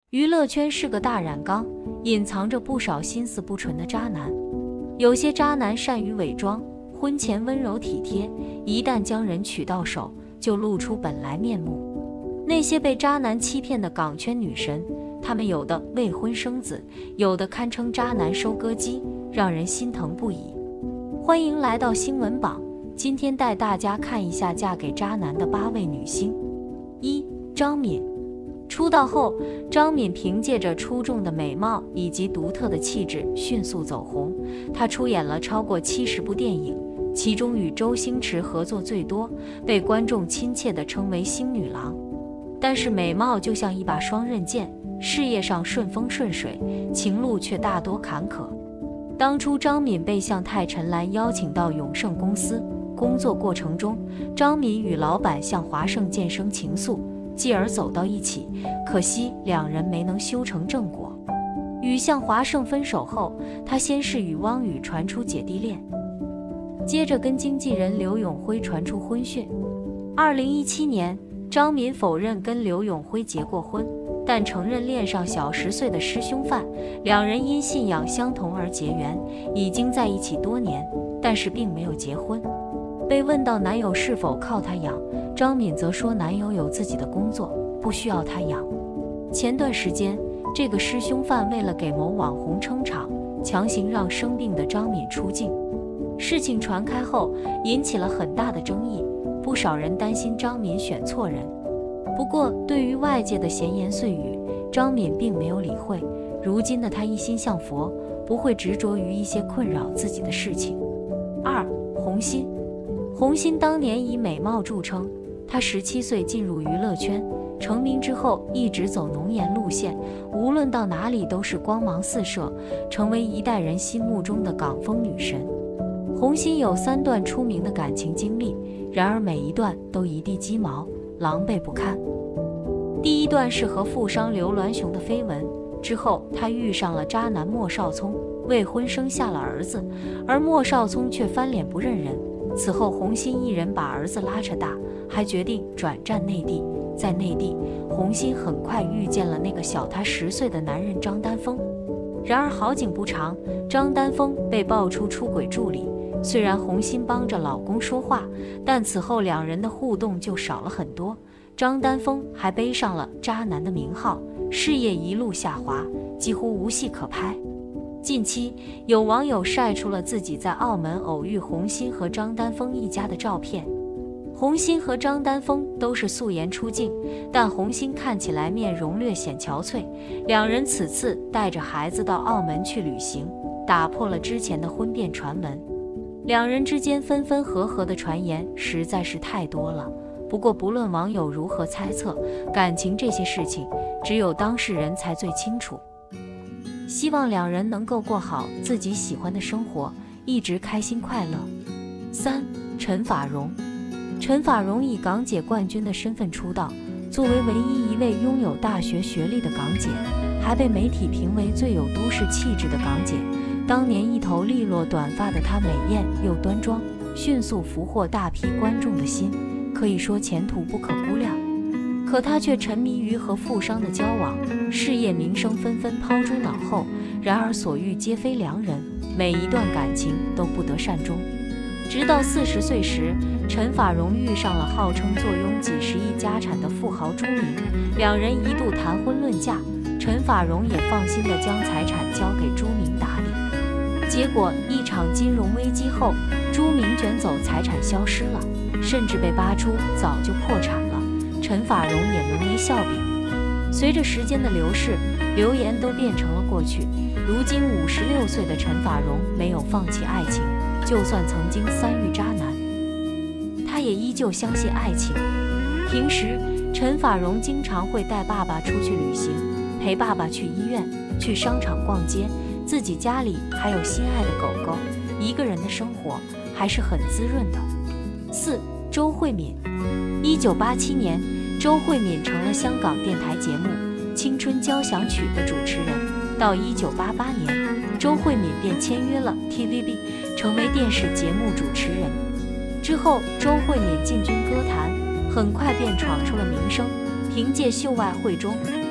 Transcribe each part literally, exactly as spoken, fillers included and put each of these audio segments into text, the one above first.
娱乐圈是个大染缸，隐藏着不少心思不纯的渣男。有些渣男善于伪装，婚前温柔体贴，一旦将人娶到手，就露出本来面目。那些被渣男欺骗的港圈女神，她们有的未婚生子，有的堪称渣男收割机，让人心疼不已。欢迎来到新闻榜，今天带大家看一下嫁给渣男的八位女星。一、张敏。出道后，张敏凭借着出众的美貌以及独特的气质迅速走红。她出演了超过七十部电影，其中与周星驰合作最多，被观众亲切地称为星女郎。但是美貌就像一把双刃剑，事业上顺风顺水，情路却大多坎坷。当初张敏被向太陈岚邀请到永盛公司工作过程中，张敏与老板向华盛渐生情愫，继而走到一起，可惜两人没能修成正果。与向华盛分手后，他先是与汪宇传出姐弟恋，接着跟经纪人刘永辉传出婚讯。二零一七年，张敏否认跟刘永辉结过婚，但承认恋上小十岁的师兄范，两人因信仰相同而结缘，已经在一起多年，但是并没有结婚。被问到男友是否靠她养，张敏则说男友有自己的工作，不需要她养。前段时间，这个师兄范为了给某网红撑场，强行让生病的张敏出镜。事情传开后，引起了很大的争议，不少人担心张敏选错人。不过，对于外界的闲言碎语，张敏并没有理会。如今的她一心向佛，不会执着于一些困扰自己的事情。二、洪欣。洪欣当年以美貌著称，她十七岁进入娱乐圈，成名之后一直走浓颜路线，无论到哪里都是光芒四射，成为一代人心目中的港风女神。洪欣有三段出名的感情经历，然而每一段都一地鸡毛，狼狈不堪。第一段是和富商刘銮雄的绯闻，之后她遇上了渣男莫少聪，未婚生下了儿子，而莫少聪却翻脸不认人。此后洪欣一人把儿子拉扯大，还决定转战内地。在内地，洪欣很快遇见了那个小她十岁的男人张丹峰。然而好景不长，张丹峰被爆出出轨助理。虽然洪欣帮着老公说话，但此后两人的互动就少了很多。张丹峰还背上了渣男的名号，事业一路下滑，几乎无戏可拍。近期有网友晒出了自己在澳门偶遇洪欣和张丹峰一家的照片。洪欣和张丹峰都是素颜出镜，但洪欣看起来面容略显憔悴。两人此次带着孩子到澳门去旅行，打破了之前的婚变传闻。两人之间分分合合的传言实在是太多了。不过不论网友如何猜测，感情这些事情只有当事人才最清楚。希望两人能够过好自己喜欢的生活，一直开心快乐。三、陈法蓉。陈法蓉以港姐冠军的身份出道，作为唯一一位拥有大学学历的港姐，还被媒体评为最有都市气质的港姐。当年一头利落短发的她美艳又端庄，迅速俘获大批观众的心，可以说前途不可估量。可她却沉迷于和富商的交往，事业名声纷纷抛诸脑后，然而所遇皆非良人，每一段感情都不得善终。直到四十岁时，陈法蓉遇上了号称坐拥几十亿家产的富豪朱明，两人一度谈婚论嫁，陈法蓉也放心地将财产交给朱明打理。结果一场金融危机后，朱明卷走财产消失了，甚至被扒出早就破产了，陈法蓉也沦为笑柄。随着时间的流逝，流言都变成了过去。如今五十六岁的陈法蓉没有放弃爱情，就算曾经三遇渣男，她也依旧相信爱情。平时陈法蓉经常会带爸爸出去旅行，陪爸爸去医院，去商场逛街，自己家里还有心爱的狗狗，一个人的生活还是很滋润的。四、周慧敏。一九八七年，周慧敏成了香港电台节目《青春交响曲》的主持人。到一九八八年，周慧敏便签约了 T V B， 成为电视节目主持人。之后，周慧敏进军歌坛，很快便闯出了名声。凭借《秀外慧中》《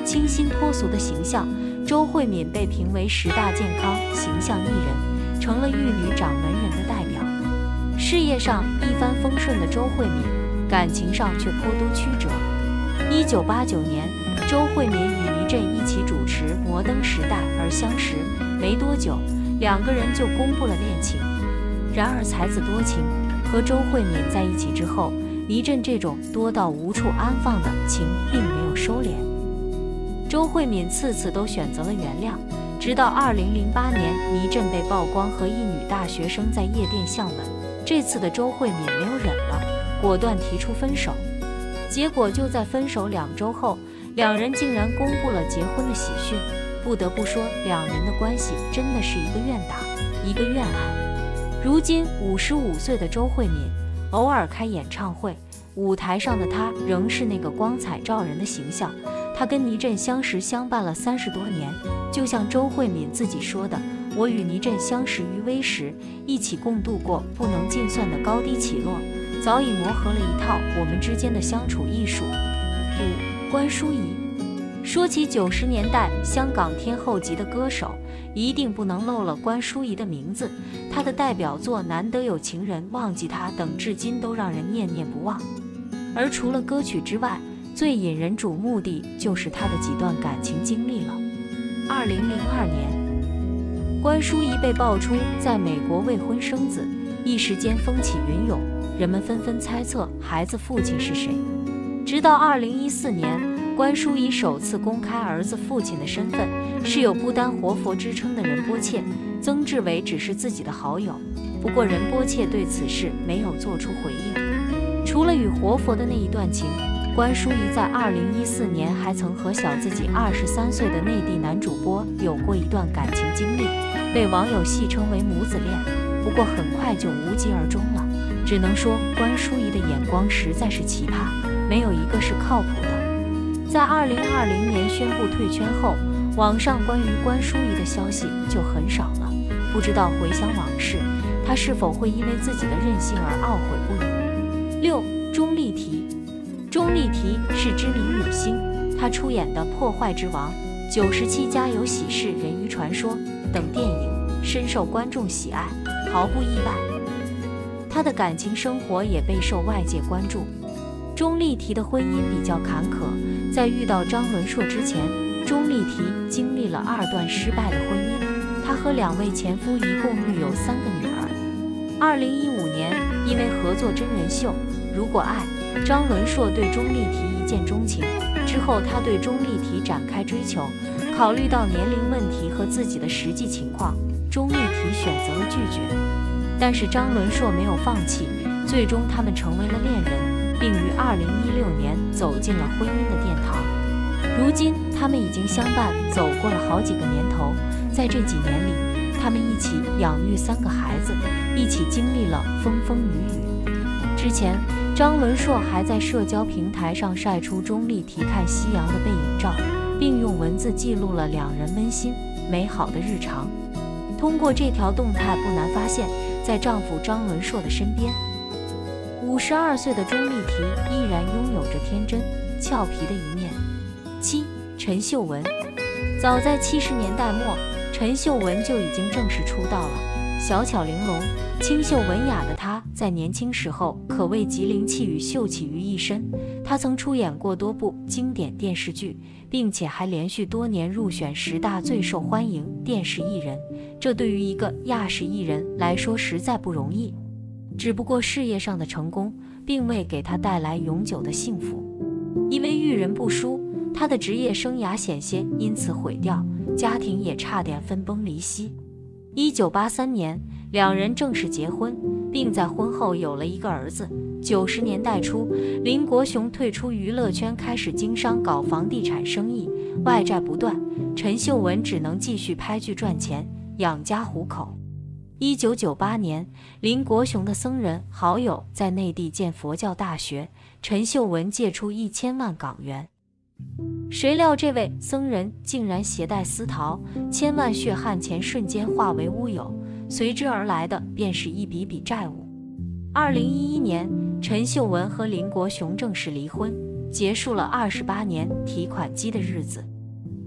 清新脱俗的形象，周慧敏被评为十大健康形象艺人，成了玉女掌门人的代表。事业上一帆风顺的周慧敏，感情上却颇多曲折。一九八九年，周慧敏与倪震一起主持《摩登时代》而相识，没多久，两个人就公布了恋情。然而才子多情，和周慧敏在一起之后，倪震这种多到无处安放的情并没有收敛。周慧敏次次都选择了原谅，直到二零零八年，倪震被曝光和一女大学生在夜店相吻。这次的周慧敏没有忍了，果断提出分手。结果就在分手两周后，两人竟然公布了结婚的喜讯。不得不说，两人的关系真的是一个愿打，一个愿挨。如今五十五岁的周慧敏，偶尔开演唱会，舞台上的她仍是那个光彩照人的形象。她跟倪震相识相伴了三十多年，就像周慧敏自己说的：“我与倪震相识于微时，一起共度过不能尽算的高低起落，早已磨合了一套我们之间的相处艺术。”五、关淑怡。说起九十年代香港天后级的歌手，一定不能漏了关淑怡的名字。她的代表作《难得有情人忘记他》等，至今都让人念念不忘。而除了歌曲之外，最引人瞩目的就是她的几段感情经历了。二零零二年，关淑怡被爆出在美国未婚生子，一时间风起云涌，人们纷纷猜测孩子父亲是谁。直到二零一四年，关淑怡首次公开儿子父亲的身份，是有不丹活佛之称的仁波切，曾志伟只是自己的好友。不过仁波切对此事没有做出回应。除了与活佛的那一段情，关淑怡在二零一四年还曾和小自己二十三岁的内地男主播有过一段感情经历，被网友戏称为母子恋。不过很快就无疾而终了。只能说关淑怡的眼光实在是奇葩，没有一个是靠谱的。在二零二零年宣布退圈后，网上关于关淑怡的消息就很少了。不知道回想往事，她是否会因为自己的任性而懊悔不已。六、钟丽缇。钟丽缇是知名女星，她出演的《破坏之王》、《九十七家有喜事》、《人鱼传说》等电影深受观众喜爱，毫不意外。她的感情生活也备受外界关注。钟丽缇的婚姻比较坎坷，在遇到张伦硕之前，钟丽缇经历了二段失败的婚姻。她和两位前夫一共育有三个女儿。二零一五年，因为合作真人秀《如果爱》，张伦硕对钟丽缇一见钟情，之后他对钟丽缇展开追求。考虑到年龄问题和自己的实际情况，钟丽缇选择了拒绝。但是张伦硕没有放弃，最终他们成为了恋人，并于二零一六年走进了婚姻的殿堂。如今他们已经相伴走过了好几个年头，在这几年里，他们一起养育三个孩子，一起经历了风风雨雨。之前张伦硕还在社交平台上晒出钟丽缇看夕阳的背影照，并用文字记录了两人温馨美好的日常。通过这条动态，不难发现，在丈夫张伦硕的身边，五十二岁的钟丽缇依然拥有着天真俏皮的一面。七、陈秀雯。早在七十年代末，陈秀雯就已经正式出道了。小巧玲珑、清秀文雅的她，在年轻时候可谓集灵气与秀气于一身。她曾出演过多部经典电视剧，并且还连续多年入选十大最受欢迎电视艺人，这对于一个亚视艺人来说实在不容易。只不过事业上的成功并未给她带来永久的幸福，因为遇人不淑，她的职业生涯险些因此毁掉，家庭也差点分崩离析。一九八三年，两人正式结婚，并在婚后有了一个儿子。九十年代初，林国雄退出娱乐圈，开始经商搞房地产生意，外债不断，陈秀雯只能继续拍剧赚钱，养家糊口。一九九八年，林国雄的僧人好友在内地建佛教大学，陈秀雯借出一千万港元。谁料这位僧人竟然携带私逃，千万血汗钱瞬间化为乌有，随之而来的便是一笔笔债务。二零一一年，陈秀雯和林国雄正式离婚，结束了二十八年提款机的日子。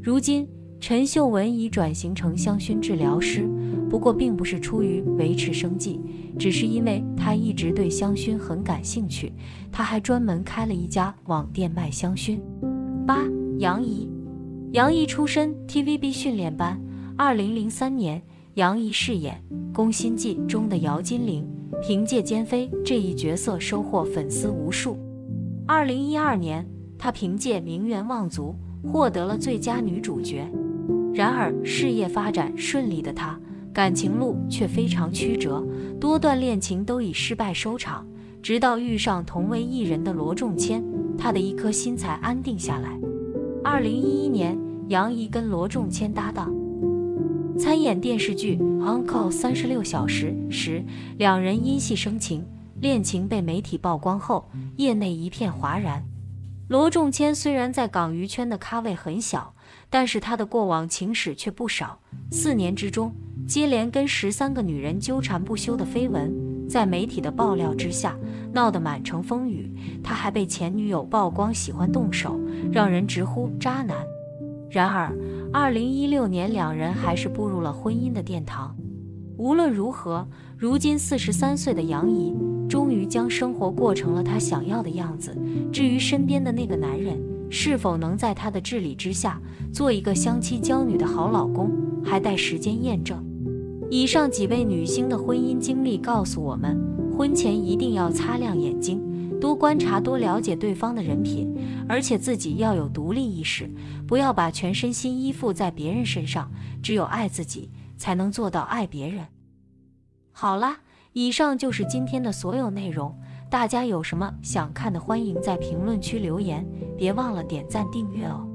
如今，陈秀文已转型成香薰治疗师，不过并不是出于维持生计，只是因为她一直对香薰很感兴趣。她还专门开了一家网店卖香薰。八、杨怡。杨怡出身 T V B 训练班，二零零三年，杨怡饰演《宫心计》中的姚金玲，凭借奸妃这一角色收获粉丝无数。二零一二年，她凭借《名媛望族》获得了最佳女主角。然而，事业发展顺利的她，感情路却非常曲折，多段恋情都以失败收场。直到遇上同为艺人的罗仲谦，她的一颗心才安定下来。二零一一年，杨怡跟罗仲谦搭档参演电视剧《On Call 三十六小时》时，两人因戏生情，恋情被媒体曝光后，业内一片哗然。罗仲谦虽然在港娱圈的咖位很小，但是他的过往情史却不少。四年之中，接连跟十三个女人纠缠不休的绯闻，在媒体的爆料之下，闹得满城风雨。他还被前女友曝光喜欢动手，让人直呼渣男。然而，二零一六年两人还是步入了婚姻的殿堂。无论如何，如今四十三岁的杨怡终于将生活过成了她想要的样子。至于身边的那个男人是否能在她的治理之下做一个相妻教女的好老公，还待时间验证。以上几位女星的婚姻经历告诉我们，婚前一定要擦亮眼睛，多观察，多了解对方的人品，而且自己要有独立意识，不要把全身心依附在别人身上。只有爱自己，才能做到爱别人。好啦，以上就是今天的所有内容，大家有什么想看的，欢迎在评论区留言，别忘了点赞订阅哦。